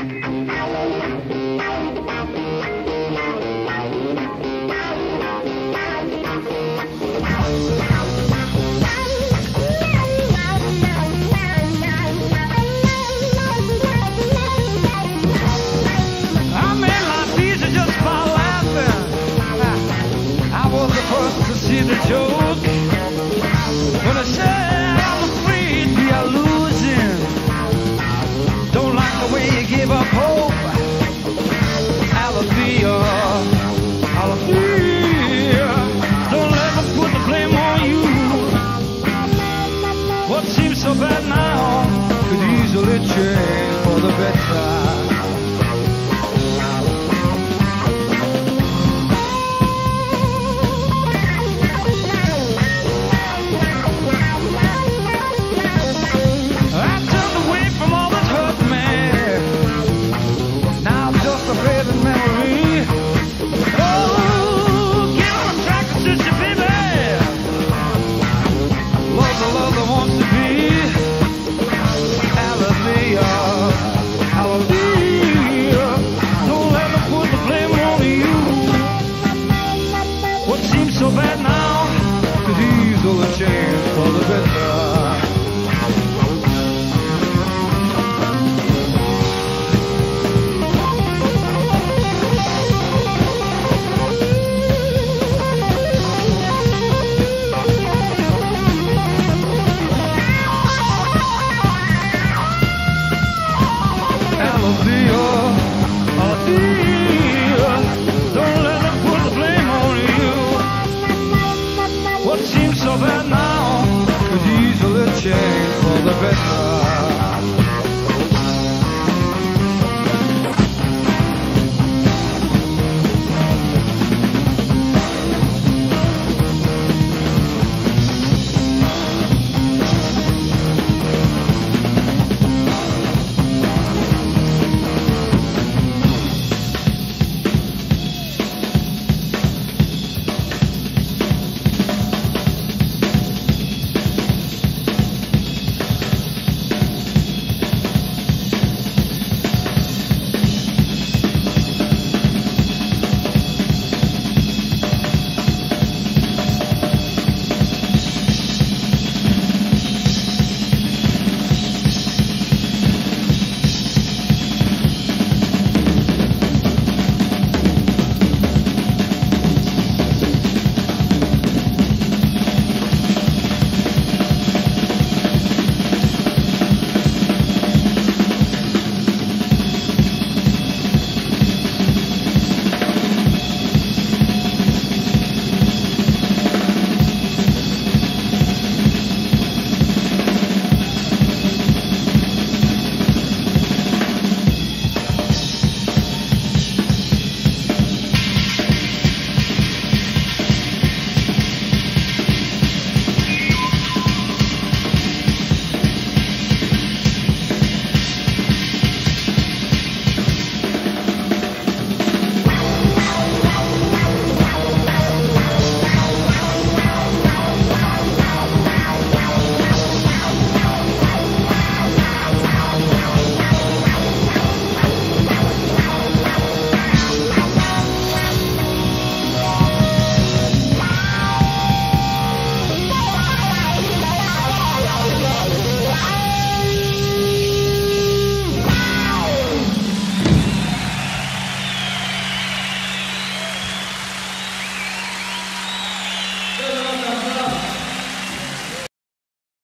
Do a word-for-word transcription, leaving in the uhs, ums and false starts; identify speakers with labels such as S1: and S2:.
S1: See the joke when I said I'm afraid we are losing. Don't like the way you give up hope. Alethea, Alethea, don't let me put the blame on you. What seems so bad now could easily change for the better. So bad now could easily change for the better. Alethea.